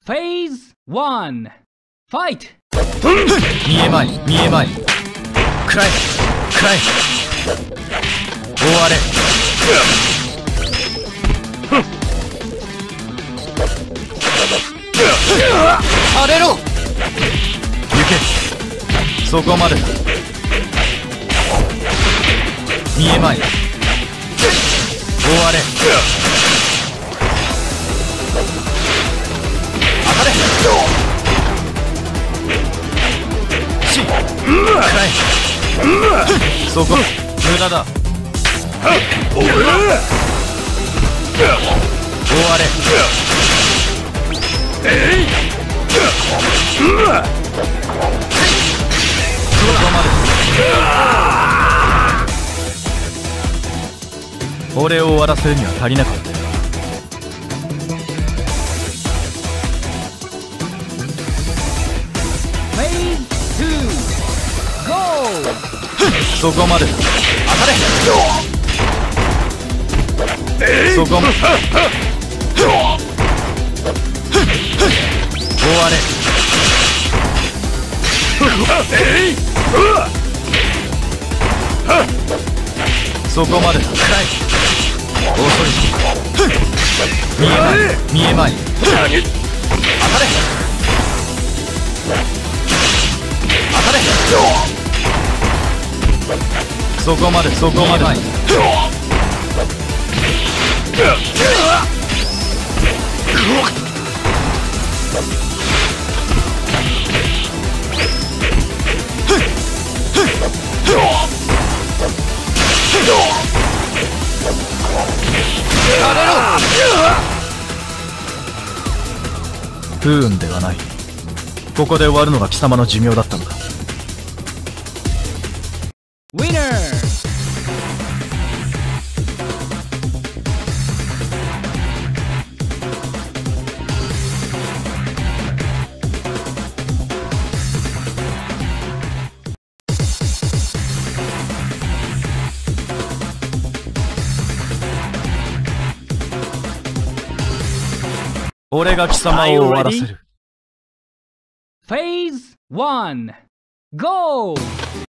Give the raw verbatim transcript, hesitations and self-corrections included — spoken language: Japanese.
Phase one. Fight! 見えまい見えまいくらえくらえ終われ荒れろ行けそこまでだ見えまい終われ当たれしくらえそこ無駄だ終われえいそこまで俺を終わらせるには足りなかったよ。そこまでだ当たれそこまで終われそこまでだくらえ恐ろしい見えまい見えまい当たれ当たれそこまでそこまで不運ではない。ここで終わるのが貴様の寿命だったのだ。 Winner! 俺が貴様を終わらせる。 Phase one. Go!